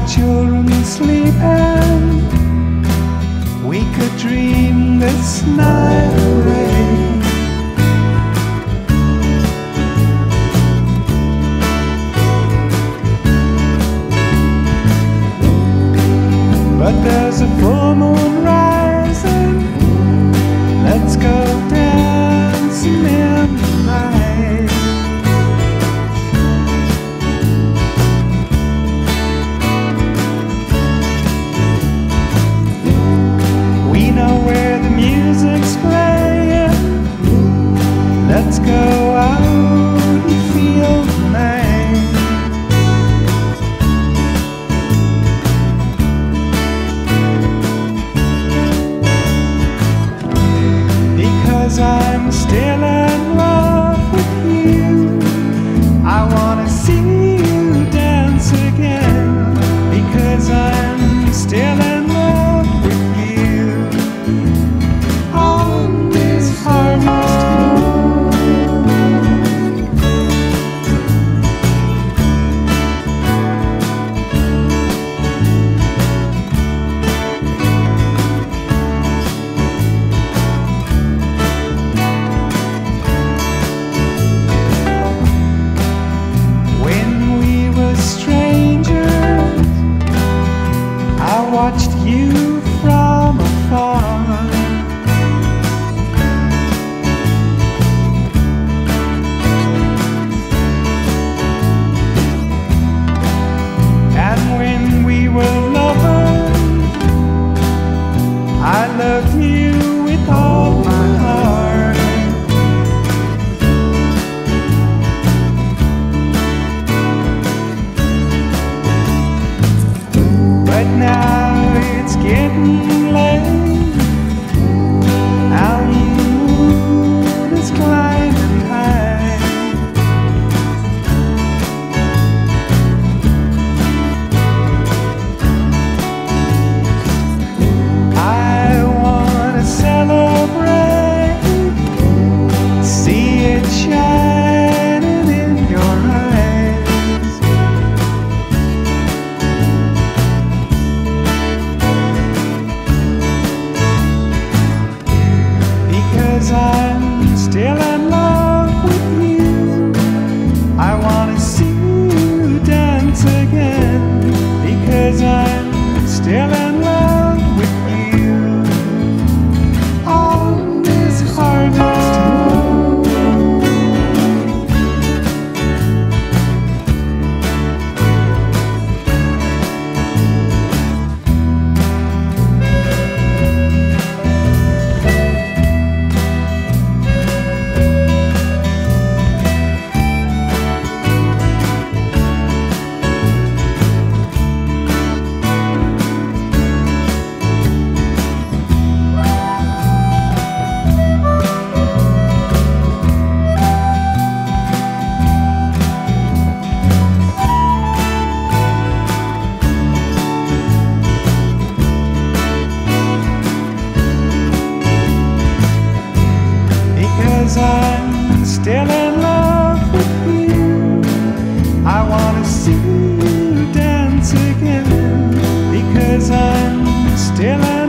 children sleeping, we could dream this night away. But there's a full moon rising, let's go dancing in the night. We know where the music's playing, let's go out and feel the night. Because I'm still in love with you, I wanna see you dance again. Because I'm still in love with you on this harvest watched you from afar. And when we were lovers, I loved you with all my heart. But now it's getting late, and the moon is climbing high. I wanna celebrate, see it shining in your eyes. Because I'm still in love with you, I wanna see you dance again. Because I'm still in love with you on this harvest moon. Because I'm still in love with you, I wanna see you dance again. Because I'm still in